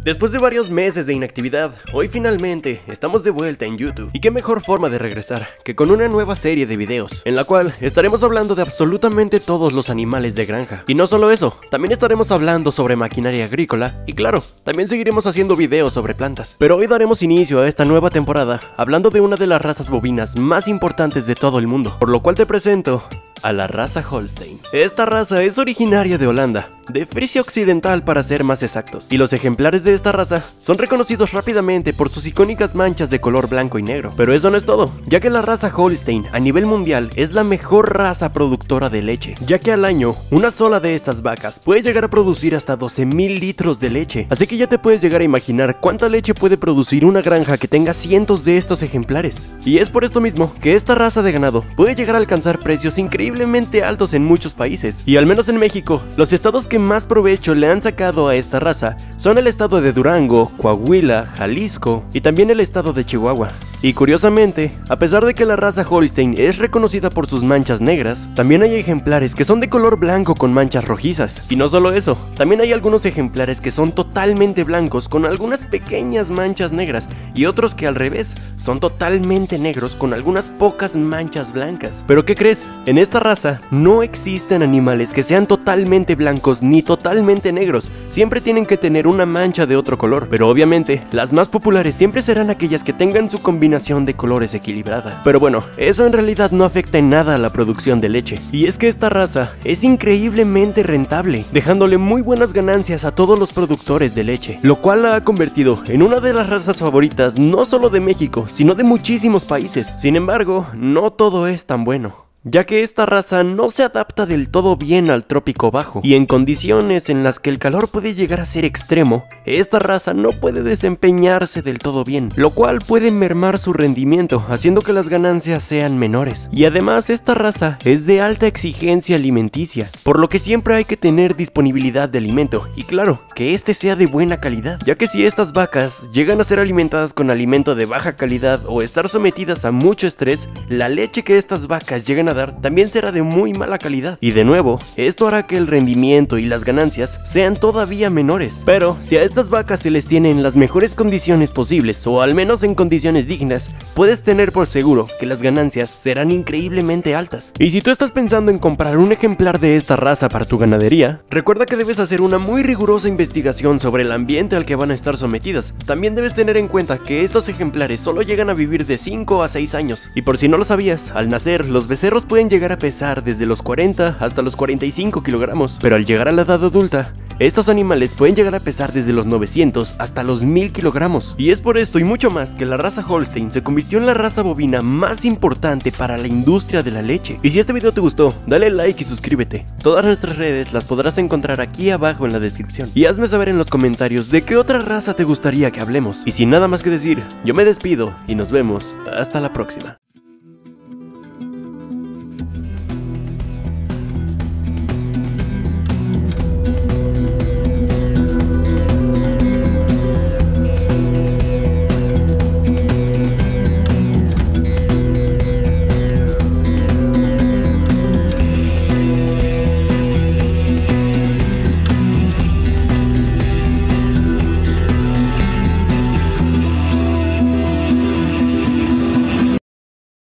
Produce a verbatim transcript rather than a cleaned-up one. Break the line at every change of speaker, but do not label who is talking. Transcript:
Después de varios meses de inactividad, hoy finalmente estamos de vuelta en YouTube. Y qué mejor forma de regresar que con una nueva serie de videos, en la cual estaremos hablando de absolutamente todos los animales de granja. Y no solo eso, también estaremos hablando sobre maquinaria agrícola y claro, también seguiremos haciendo videos sobre plantas. Pero hoy daremos inicio a esta nueva temporada hablando de una de las razas bovinas más importantes de todo el mundo, por lo cual te presento a la raza Holstein. Esta raza es originaria de Holanda, de Frisia Occidental para ser más exactos, y los ejemplares de esta raza son reconocidos rápidamente por sus icónicas manchas de color blanco y negro. Pero eso no es todo, ya que la raza Holstein a nivel mundial es la mejor raza productora de leche, ya que al año una sola de estas vacas puede llegar a producir hasta doce mil litros de leche, así que ya te puedes llegar a imaginar cuánta leche puede producir una granja que tenga cientos de estos ejemplares. Y es por esto mismo que esta raza de ganado puede llegar a alcanzar precios increíbles altos en muchos países, y al menos en México, los estados que más provecho le han sacado a esta raza son el estado de Durango, Coahuila, Jalisco y también el estado de Chihuahua. Y curiosamente, a pesar de que la raza Holstein es reconocida por sus manchas negras, también hay ejemplares que son de color blanco con manchas rojizas. Y no solo eso, también hay algunos ejemplares que son totalmente blancos con algunas pequeñas manchas negras y otros que al revés, son totalmente negros con algunas pocas manchas blancas. ¿Pero qué crees? En esta raza no existen animales que sean totalmente blancos ni totalmente negros, siempre tienen que tener una mancha de otro color, pero obviamente las más populares siempre serán aquellas que tengan su combinación de colores equilibrada. Pero bueno, eso en realidad no afecta en nada a la producción de leche, y es que esta raza es increíblemente rentable, dejándole muy buenas ganancias a todos los productores de leche, lo cual la ha convertido en una de las razas favoritas no solo de México, sino de muchísimos países. Sin embargo, no todo es tan bueno, ya que esta raza no se adapta del todo bien al trópico bajo, y en condiciones en las que el calor puede llegar a ser extremo, esta raza no puede desempeñarse del todo bien, lo cual puede mermar su rendimiento, haciendo que las ganancias sean menores. Y además esta raza es de alta exigencia alimenticia, por lo que siempre hay que tener disponibilidad de alimento, y claro, que este sea de buena calidad, ya que si estas vacas llegan a ser alimentadas con alimento de baja calidad o estar sometidas a mucho estrés, la leche que estas vacas llegan a dar también será de muy mala calidad, y de nuevo, esto hará que el rendimiento y las ganancias sean todavía menores. Pero si a estas vacas se les tiene en las mejores condiciones posibles, o al menos en condiciones dignas, puedes tener por seguro que las ganancias serán increíblemente altas. Y si tú estás pensando en comprar un ejemplar de esta raza para tu ganadería, recuerda que debes hacer una muy rigurosa investigación sobre el ambiente al que van a estar sometidas. También debes tener en cuenta que estos ejemplares solo llegan a vivir de cinco a seis años, y por si no lo sabías, al nacer los becerros pueden llegar a pesar desde los cuarenta hasta los cuarenta y cinco kilogramos, pero al llegar a la edad adulta, estos animales pueden llegar a pesar desde los novecientos hasta los mil kilogramos. Y es por esto y mucho más que la raza Holstein se convirtió en la raza bovina más importante para la industria de la leche. Y si este video te gustó, dale like y suscríbete. Todas nuestras redes las podrás encontrar aquí abajo en la descripción. Y hazme saber en los comentarios de qué otra raza te gustaría que hablemos. Y sin nada más que decir, yo me despido y nos vemos hasta la próxima.